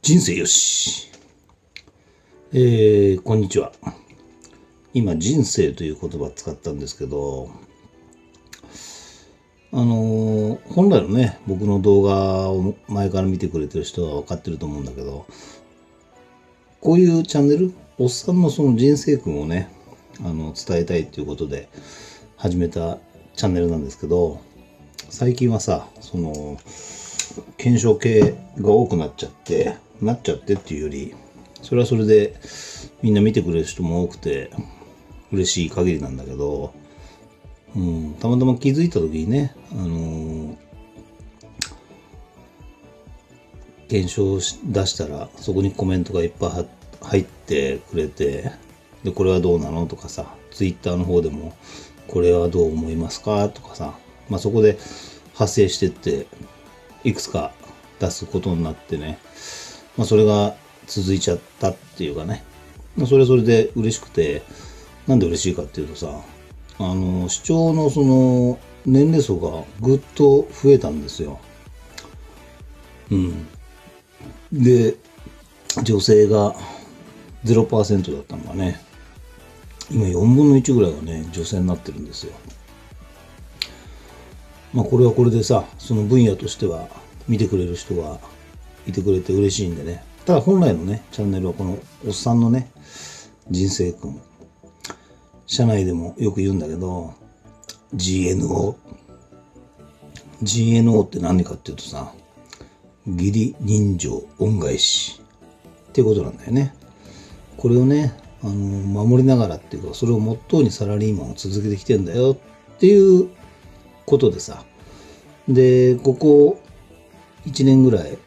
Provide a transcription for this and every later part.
人生よし。こんにちは。今、人生という言葉を使ったんですけど、本来のね、僕の動画を前から見てくれてる人は分かってると思うんだけど、こういうチャンネル、おっさんのその人生訓をね、伝えたいということで始めたチャンネルなんですけど、最近はさ、検証系が多くなっちゃってっていうより、それはそれでみんな見てくれる人も多くて嬉しい限りなんだけど、たまたま気づいた時にね、検証し出したらそこにコメントがいっぱい入ってくれて、でこれはどうなのとかさ、ツイッターの方でもこれはどう思いますかとかさ、そこで派生してっていくつか出すことになってね、それが続いちゃったっていうかね、それはそれで嬉しくて、なんで嬉しいかっていうとさ、視聴のその年齢層がぐっと増えたんですよ。で、女性が 0% だったのがね、今4分の1ぐらいがね、女性になってるんですよ。これはこれでさ、その分野としては見てくれる人がいてくれて嬉しいんでね。ただ本来のね、チャンネルはこのおっさんのね、人生訓。社内でもよく言うんだけど、GNO って何かっていうとさ、義理人情恩返しっていうことなんだよね。これをね、守りながらっていうか、それをモットーにサラリーマンを続けてきてんだよっていうことでさ、でここ1年ぐらい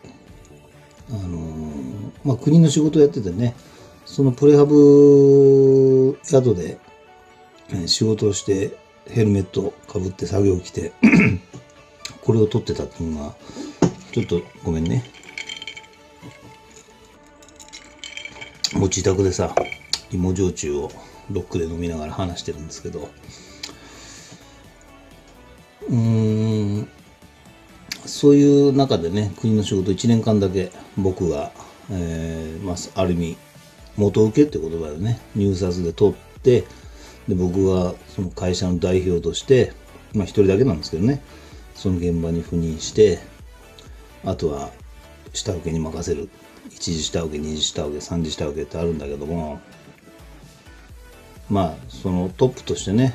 国の仕事をやっててね、そのプレハブ宿で仕事をしてヘルメットかぶって作業着てこれを撮ってたっていうのが、ちょっとごめんね、もう自宅でさ、芋焼酎をロックで飲みながら話してるんですけど、そういう中でね、国の仕事1年間だけ僕が、ある意味元請けって言葉でね、入札で取って、で僕がその会社の代表として一人だけなんですけどね、その現場に赴任して、あとは下請けに任せる。一次下請け、二次下請け、三次下請けってあるんだけども、そのトップとしてね、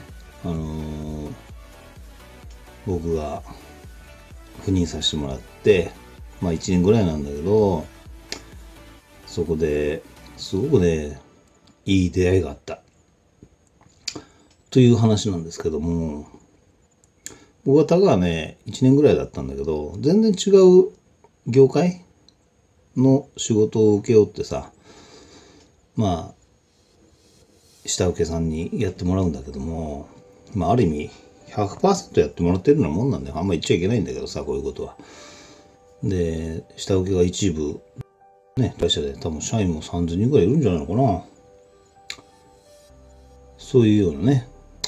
僕が赴任させてもらって、1年ぐらいなんだけど、そこですごくね、いい出会いがあったという話なんですけども、僕はたかがね、1年ぐらいだったんだけど、全然違う業界の仕事を請け負ってさ、下請けさんにやってもらうんだけども、ある意味 100% やってもらってるようなもんなんだよ。あんま言っちゃいけないんだけどさ、こういうことは。で、下請けが一部ね、会社で多分社員も3000人ぐらいいるんじゃないのかな。そういうようなね、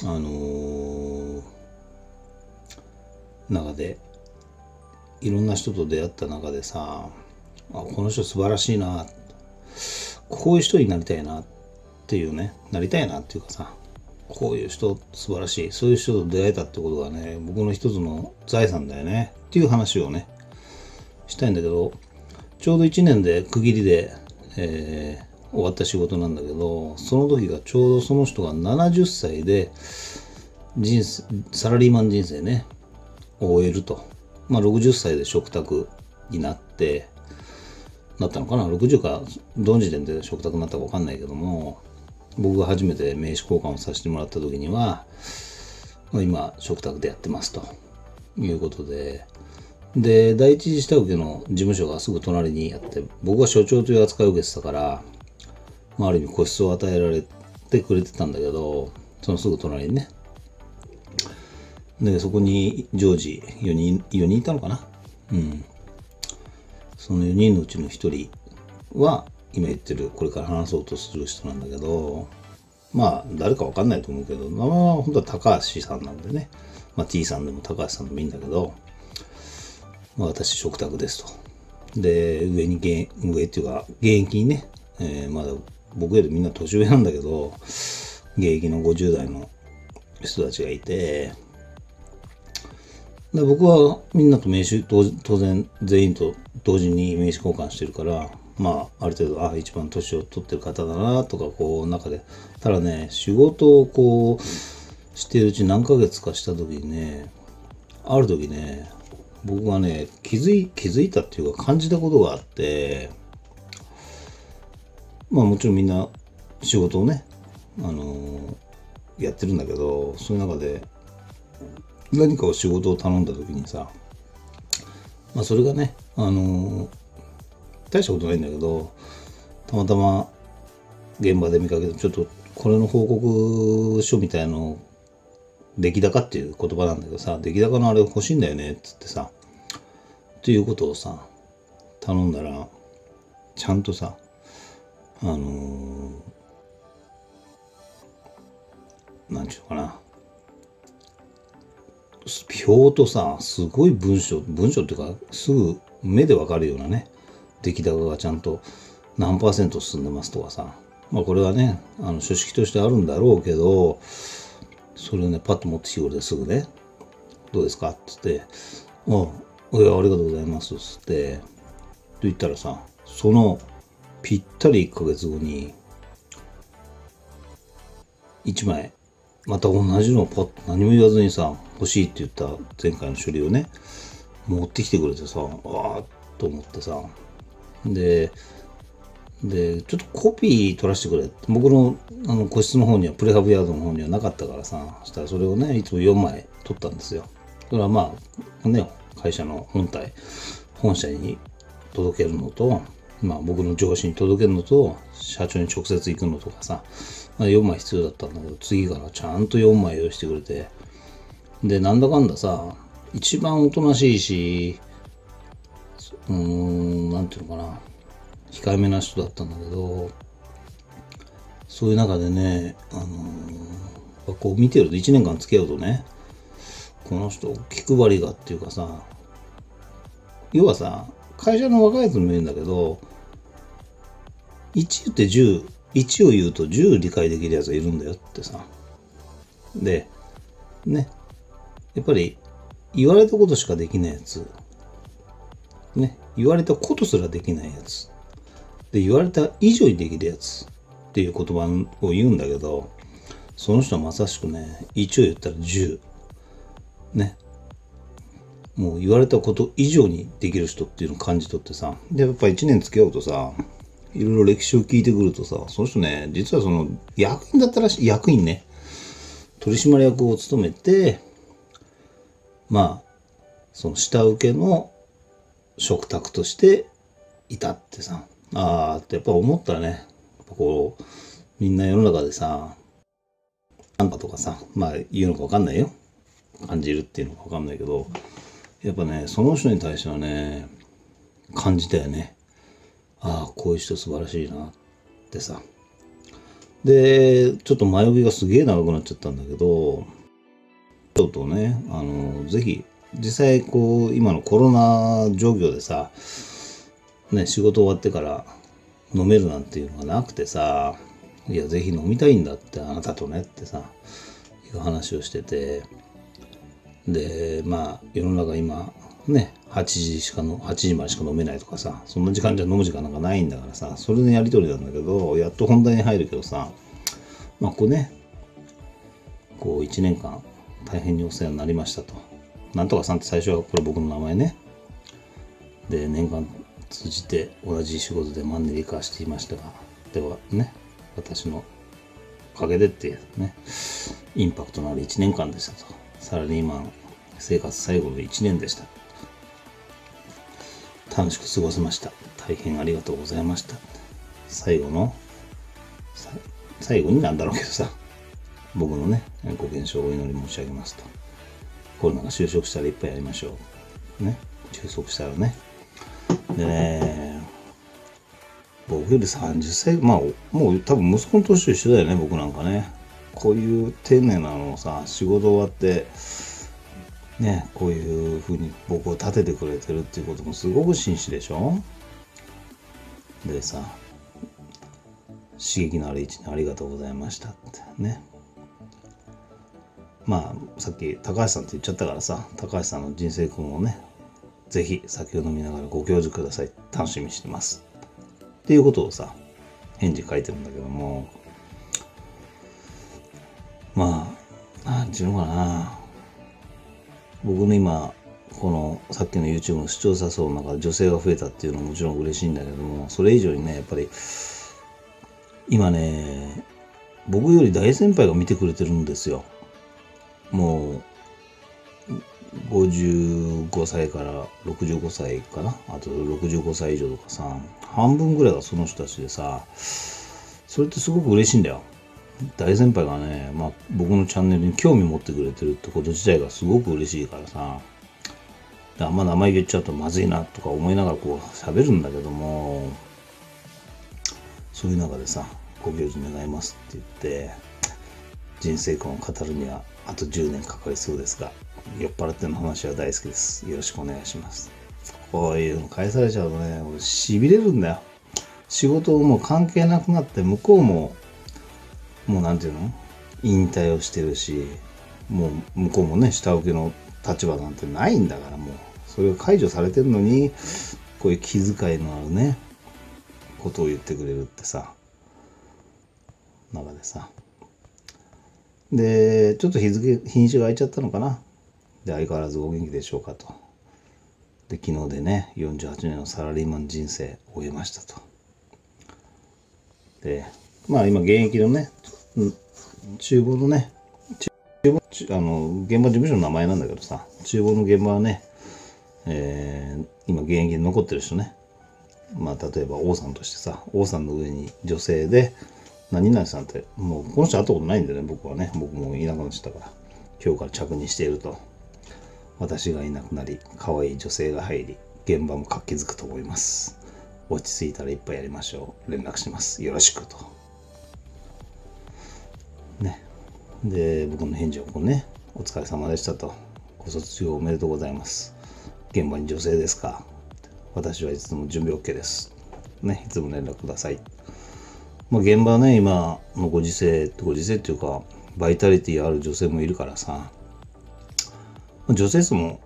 中でいろんな人と出会った中でさ、この人素晴らしいな、こういう人になりたいなっていうね、なりたいなっていうかさ、こういう人素晴らしい、そういう人と出会えたってことがね、僕の一つの財産だよねっていう話をね、したいんだけど、ちょうど1年で区切りで、終わった仕事なんだけど、その時がちょうどその人が70歳でサラリーマン人生ね終えると、60歳で嘱託になったのかな、60かどの時点で嘱託になったか分かんないけども、僕が初めて名刺交換をさせてもらった時には、今嘱託でやってますということで、第一次下請けの事務所がすぐ隣にあって、僕は所長という扱いを受けてたから、ある意味個室を与えられてくれてたんだけど、そのすぐ隣にね、でそこに常時4人いたのかな。その4人のうちの1人は今言ってる、これから話そうとする人なんだけど、誰か分かんないと思うけど、名前は本当は高橋さんなんでね、T さんでも高橋さんでもいいんだけど、私嘱託ですとで、上っていうか、現役にね、まだ僕よりみんな年上なんだけど、現役の50代の人たちがいて、で僕はみんなと名刺、当然全員と同時に名刺交換してるから、まあ、ある程度、一番年を取ってる方だなとか、こう、中で、ただね、仕事をこう、してるうち何ヶ月かした時にね、ある時ね、僕がね、気づいたっていうか感じたことがあって、まあもちろんみんな仕事をね、やってるんだけど、そういう中で何かを仕事を頼んだ時にさ、まあそれがね、大したことないんだけど、たまたま現場で見かけて、ちょっとこれの報告書みたいの、出来高っていう言葉なんだけどさ、出来高のあれ欲しいんだよねっつってさ、っていうことをさ、頼んだら、ちゃんとさ、なんちゅうのかな、表とさ、すごい文章っていうか、すぐ目でわかるようなね、出来高がちゃんと何%進んでますとかさ、まあこれはね、書式としてあるんだろうけど、それをね、パッと持ってきてくれてすぐね、どうですかっつって、いや、ありがとうございますっつって、と言ったらさ、そのぴったり1ヶ月後に、1枚、また同じのをパッと何も言わずにさ、欲しいって言った前回の書類をね、持ってきてくれてさ、あと思ってさ、で、ちょっとコピー取らせてくれって、僕の個室の方には、プレハブヤードの方にはなかったからさ、そしたらそれをね、いつも4枚取ったんですよ。それはまあ、ね、会社の本社に届けるのと、まあ僕の上司に届けるのと、社長に直接行くのとかさ、まあ、4枚必要だったんだけど、次からちゃんと4枚用意してくれて、で、なんだかんださ、一番おとなしいし、なんていうのかな、控えめな人だったんだけど、そういう中でね、こう見てると1年間付き合うとね、この人気配りがっていうかさ、要はさ、会社の若いやつも言うんだけど、1言って10、1を言うと10理解できるやつがいるんだよってさ。で、ね、やっぱり言われたことしかできないやつ、ね、言われたことすらできないやつ、で、言われた以上にできるやつっていう言葉を言うんだけど、その人はまさしくね、1を言ったら10。ね。もう言われたこと以上にできる人っていうのを感じ取ってさ。で、やっぱ1年付き合うとさ、いろいろ歴史を聞いてくるとさ、その人ね、実はその役員だったらしい、役員ね。取締役を務めて、まあ、その下請けの嘱託としていたってさ。ってやっぱ思ったね。やっぱこう、みんな世の中でさ、なんかとかさ、まあ言うのかわかんないよ。感じるっていうのかわかんないけど、やっぱね、その人に対してはね、感じたよね。こういう人素晴らしいなってさ。で、ちょっと前置きがすげえ長くなっちゃったんだけど、ちょっとね、ぜひ、実際こう、今のコロナ状況でさ、ね、仕事終わってから飲めるなんていうのがなくてさ、いや、ぜひ飲みたいんだって、あなたとねってさ、いう話をしてて、で、まあ、世の中今、ね、8時までしか飲めないとかさ、そんな時間じゃ飲む時間なんかないんだからさ、それのやりとりなんだけど、やっと本題に入るけどさ、まあ、こうね、こう1年間大変にお世話になりましたと。なんとかさんって最初はこれ僕の名前ね。で、年間通じて同じ仕事でマンネリ化していましたが、ではね、私のおかげでっていうね、インパクトのある1年間でしたと。サラリーマン生活最後の1年でした。楽しく過ごせました。大変ありがとうございました。最後になんだろうけどさ、僕のね、ご健勝をお祈り申し上げますと。コロナが収束したらいっぱいやりましょう。ね。収束したらね。でね、僕より30歳、まあ、もう多分息子の年と一緒だよね、僕なんかね。こういう丁寧なのをさ、仕事終わって、 ね、こういうふうに僕を立ててくれてるっていうこともすごく真摯でしょ。でさ、刺激のある一年ありがとうございましたってね。まあさっき高橋さんって言っちゃったからさ、高橋さんの人生訓をね、ぜひ酒を飲みながらご教授ください。楽しみにしてますっていうことをさ、返事書いてるんだけども、まあなんていうのかな、僕の今このさっきの YouTube の視聴者層の中で女性が増えたっていうのももちろん嬉しいんだけども、それ以上にね、やっぱり今ね、僕より大先輩が見てくれてるんですよ。もう55歳から65歳かな、あと65歳以上とかさ、半分ぐらいがその人たちでさ、それってすごく嬉しいんだよ。大先輩がね、まあ、僕のチャンネルに興味持ってくれてるってこと自体がすごく嬉しいからさ、あんま名前言っちゃうとまずいなとか思いながらこう喋るんだけども、そういう中でさ、ご教授願いますって言って、人生観を語るにはあと10年かかりそうですが、酔っ払っての話は大好きです。よろしくお願いします。こういうの返されちゃうとね、俺痺れるんだよ。仕事もう関係なくなって、向こうももうなんていうの、引退をしてるし、もう向こうもね、下請けの立場なんてないんだから、もうそれが解除されてるのに、こういう気遣いのあるねことを言ってくれるってさ、中でさ、でちょっと日にちが空いちゃったのかな。で相変わらずお元気でしょうかと。で昨日でね、48年のサラリーマン人生を終えましたと。でまあ今現役のね、厨房のね、現場事務所の名前なんだけどさ、厨房の現場はね、今現役で残ってる人ね、まあ例えば王さんとしてさ、王さんの上に女性で何々さんって、もうこの人会ったことないんでね、僕はね、僕もいなくなっちゃったから、今日から着任していると。私がいなくなり、可愛い女性が入り、現場も活気づくと思います。落ち着いたら一杯やりましょう。連絡します。よろしくと。ね。で、僕の返事はこうね、お疲れ様でしたと。ご卒業おめでとうございます。現場に女性ですか。私はいつも準備 OK です。ね、いつも連絡ください。まあ、現場はね、今のご時世っていうか、バイタリティある女性もいるからさ、女性数も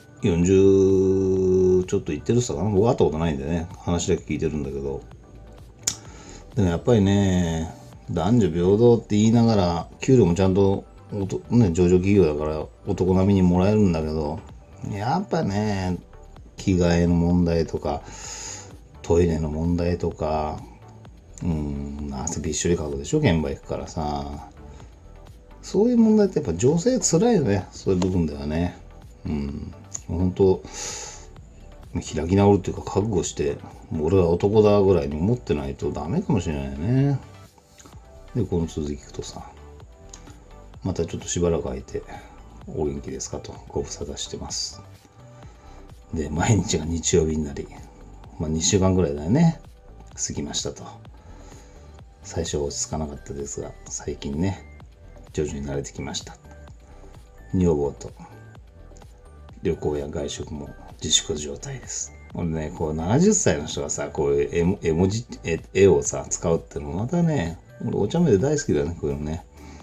40ちょっと言ってるさかな。僕会ったことないんでね、話だけ聞いてるんだけど、でもやっぱりね、男女平等って言いながら給料もちゃんとね、上場企業だから男並みにもらえるんだけど、やっぱね、着替えの問題とかトイレの問題とか、汗びっしょりかくでしょ、現場行くからさ。そういう問題ってやっぱ女性辛いよね、そういう部分ではね。本当開き直るっていうか覚悟して、もう俺は男だぐらいに思ってないとダメかもしれないよね。でこの続き聞くとさ、またちょっとしばらく空いてお元気ですかとご無沙汰してます。で毎日が日曜日になり、2週間ぐらいだよね、過ぎましたと。最初は落ち着かなかったですが、最近ね徐々に慣れてきました。女房と旅行や外食も自粛状態です。俺ね、こう70歳の人がさ、こういう絵をさ使うってのもまたね、俺お茶目で大好きだよね、こういうのね。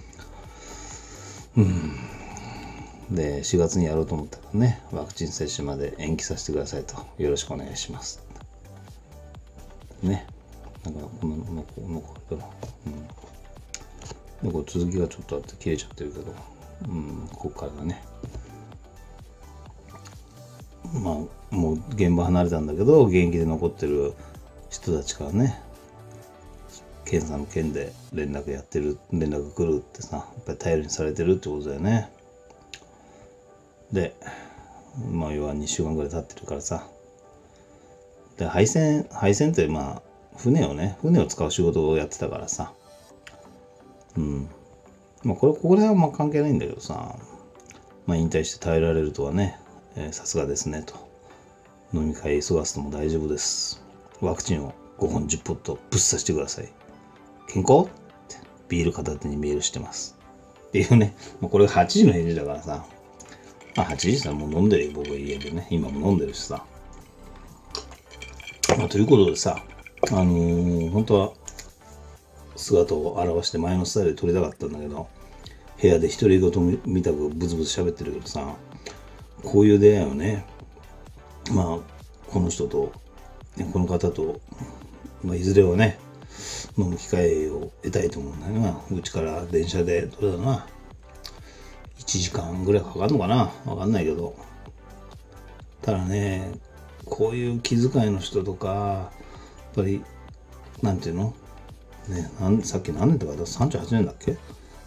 で4月にやろうと思ったらね、ワクチン接種まで延期させてくださいと。よろしくお願いしますね。なんかこのあれかな、でこれ続きがちょっとあって切れちゃってるけど、ここからだね。まあもう現場離れたんだけど現役で残ってる人たちからね、検査の件で連絡来るってさ、やっぱり頼りにされてるってことだよね。でまあ要は2週間ぐらい経ってるからさ、で配線ってまあ船を使う仕事をやってたからさ、まあこれはまあ関係ないんだけどさ、まあ引退して耐えられるとはね、さすがですねと。飲み会急がすとも大丈夫です。ワクチンを5本10ポットぶっ刺してください。健康ってビール片手にメールしてますっていうね。これが8時の返事だからさ、 あ、8時さ、もう飲んでるよ、僕は家でね。今も飲んでるしさ。ということでさ、本当は姿を現して前のスタイルで撮りたかったんだけど、部屋で独り言みたくブツブツ喋ってるけどさ、こういう出会いをね、まあ、この人と、この方と、いずれはね、飲む機会を得たいと思うんだよな。うちから電車で、どれだな、1時間ぐらいかかるのかな、わかんないけど。ただね、こういう気遣いの人とか、やっぱり、なんていうのね、さっき何年って書いた38年だっけ。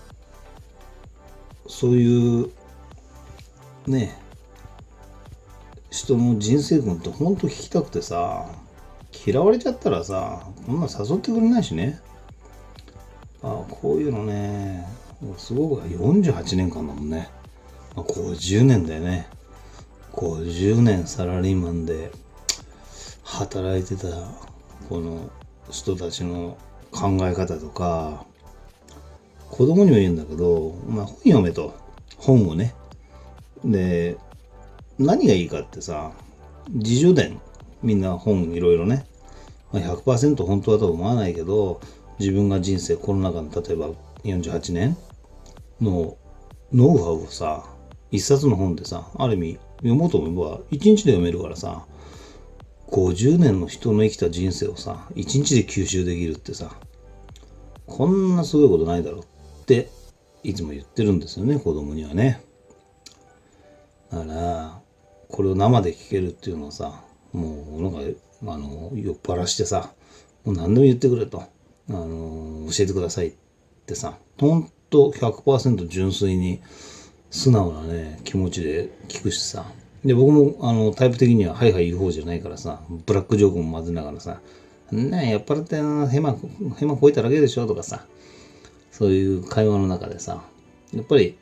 そういうね、人の人生観ってほんと聞きたくてさ、嫌われちゃったらさ、こんな誘ってくれないしね。こういうのね、すごく48年間だもんね。50年だよね。50年サラリーマンで働いてたこの人たちの考え方とか、子供にも言うんだけど、本読めと。本をね。で、何がいいかってさ、自叙伝。みんな本いろいろね。100% 本当だとは思わないけど、自分が人生、この中の例えば48年のノウハウをさ、一冊の本でさ、ある意味読もうと思えば1日で読めるからさ、50年の人の生きた人生をさ、1日で吸収できるってさ、こんなすごいことないだろうっていつも言ってるんですよね、子供にはね。だからこれを生で聞けるっていうのはさ、もうなんか酔っ払してさ、もう何でも言ってくれと、教えてくださいってさ、ほんと 100% 純粋に素直なね気持ちで聞くしさ。で、僕もタイプ的にははいはい言う方じゃないからさ、ブラックジョークも混ぜながらさ、ねえ、酔っ払ってヘマこいただけでしょとかさ、そういう会話の中でさ、やっぱり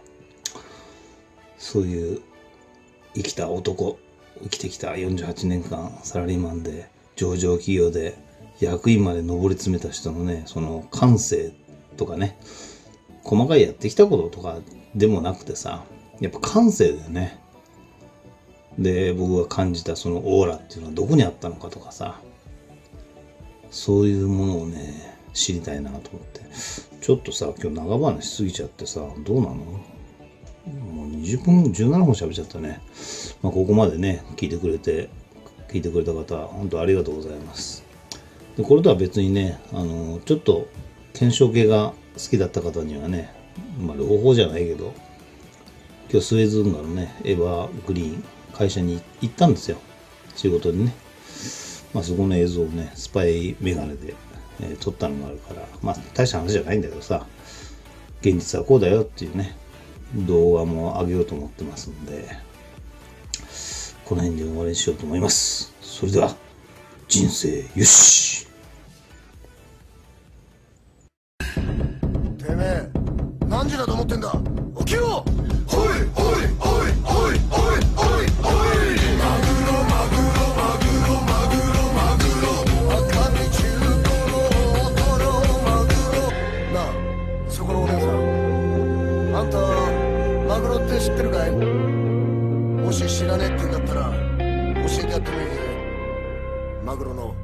そういう生きてきた48年間サラリーマンで上場企業で役員まで上り詰めた人のね、その感性とかね、細かいやってきたこととかでもなくてさ、やっぱ感性だよね。で、僕が感じたそのオーラっていうのはどこにあったのかとかさ、そういうものをね知りたいなと思って。ちょっとさ、今日長話しすぎちゃってさ、どうなの？もう20分17分喋っちゃったね。ここまでね聞いてくれた方、本当ありがとうございます。で、これとは別にね、ちょっと検証系が好きだった方にはね、両方じゃないけど、今日スエズ運河のねエバーグリーン会社に行ったんですよ、仕事でね。そこの映像をねスパイメガネで、撮ったのがあるから、大した話じゃないんだけどさ、現実はこうだよっていうね動画も上げようと思ってますんで、この辺で終わりにしようと思います。それでは人生よし。 てめえ何時だと思ってんだ、起きろ。おいおいおいおいおいおいおい、マグロマグロマグロマグロマグロ、赤身中トロトロマグロ。なあ、そこのお姉さん、あんたマグロって知ってるかい？もし知らねえって言うんだったら教えてやってもいいぜ。マグロの